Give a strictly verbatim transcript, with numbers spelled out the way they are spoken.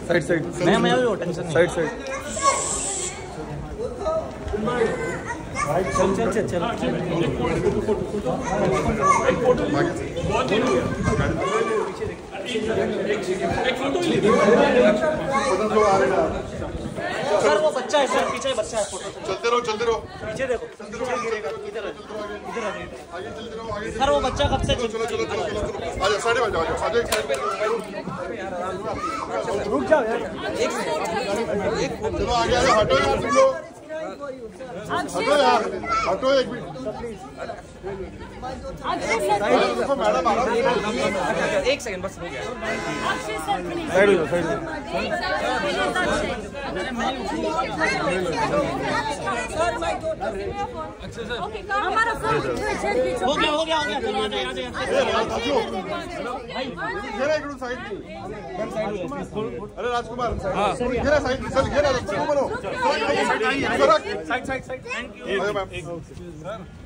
Side side मैं मैं भी टेंशन नहीं। साइड साइड चल चल चल चल सर वो बच्चा है सर, पीछे बच्चा है। फोटो चलते रहो चलते रहो पीछे देखो, पीछे गिरेगा। इधर इधर आगे चलते रहो आगे सर वो बच्चा कब से चलो चलो चलो चलो आ जाओ साइड में जाओ आ जाओ एक साइड रुक जाओ यार। एक चलो आगे आगे हटो यार तुम लोग, हटो यार हटो एक मिनट देखो मैडम आ रहा है। एक सेकंड बस हो गया। साइड हो साइड हमारा फोन हो गया हो गया हो गया। चलो आ जाए आ जाए। अरे राजकुमार घेरा साइड सर घेरा बनो side side side thank you ma'am.